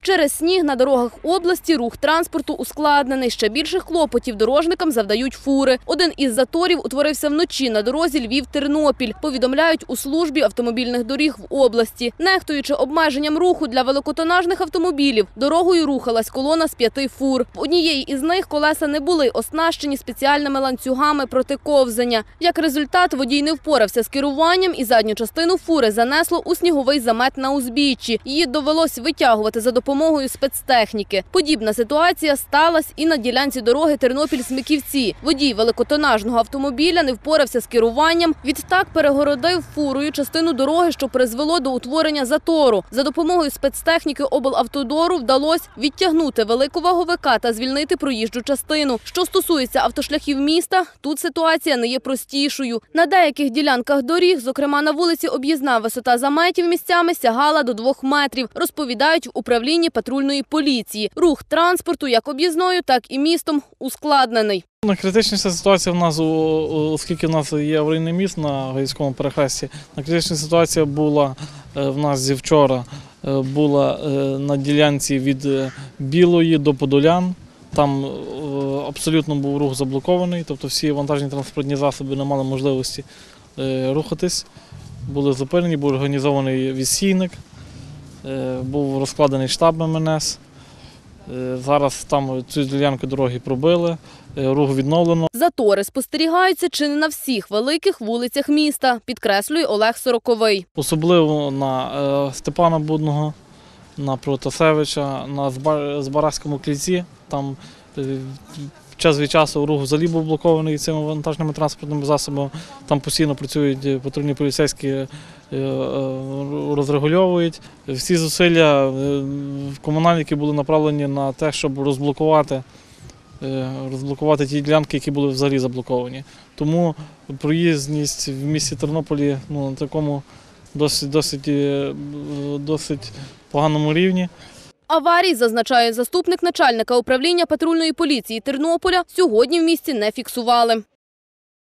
Через сніг на дорогах області рух транспорту ускладнений. Ще більших клопотів дорожникам завдають фури. Один із заторів утворився вночі на дорозі Львів-Тернопіль. Повідомляють у службі автомобільних доріг в області. Нехтуючи обмеженням руху для великотонажних автомобілів, дорогою рухалась колона з 5 фур. В однієї із них колеса не були оснащені спеціальними ланцюгами проти ковзання. Як результат, водій не впорався з керуванням і задню частину фури занесло у сніговий замет на узбіччі. Її довелось витягувати за допомогою спецтехніки. Подібна ситуація сталася і на ділянці дороги Тернопіль-Смиківці. Водій великотонажного автомобіля не впорався з керуванням, відтак перегородив фурою частину дороги, що призвело до утворення затору. За допомогою спецтехніки облавтодору вдалося відтягнути великоваговика та звільнити проїжджу частину. Що стосується автошляхів міста, тут ситуація не є простішою. На деяких ділянках доріг, зокрема на вулиці Об'їзна, висота заметів місцями сягала до 2 метрів, розповідають в управлінні патрульної поліції. Рух транспорту як об'їзною, так і містом ускладнений. Критичніша ситуація в нас, оскільки в нас є аварійний міст на Гаївському перехресті, критична ситуація була в нас зі вчора, була на ділянці від Білої до Подолян. Там абсолютно був рух заблокований, тобто всі вантажні транспортні засоби не мали можливості рухатись. Були зупинені, був організований відсійник, був розкладений штаб МНС. Зараз там цю ділянку дороги пробили, рух відновлено. Затори спостерігаються чи не на всіх великих вулицях міста, підкреслює Олег Сороковий. Особливо на Степана Будного, на Протасевича, на Збаразькому кільці. Там час від часу рух взагалі був блокований цими вантажними транспортними засобами. Там постійно працюють патрульні поліцейські, розрегульовують. Всі зусилля комунальники були направлені на те, щоб розблокувати ті ділянки, які були взагалі заблоковані. Тому проїзність в місті Тернополі на такому досить поганому рівні. Аварій, зазначає заступник начальника управління патрульної поліції Тернополя, сьогодні в місті не фіксували.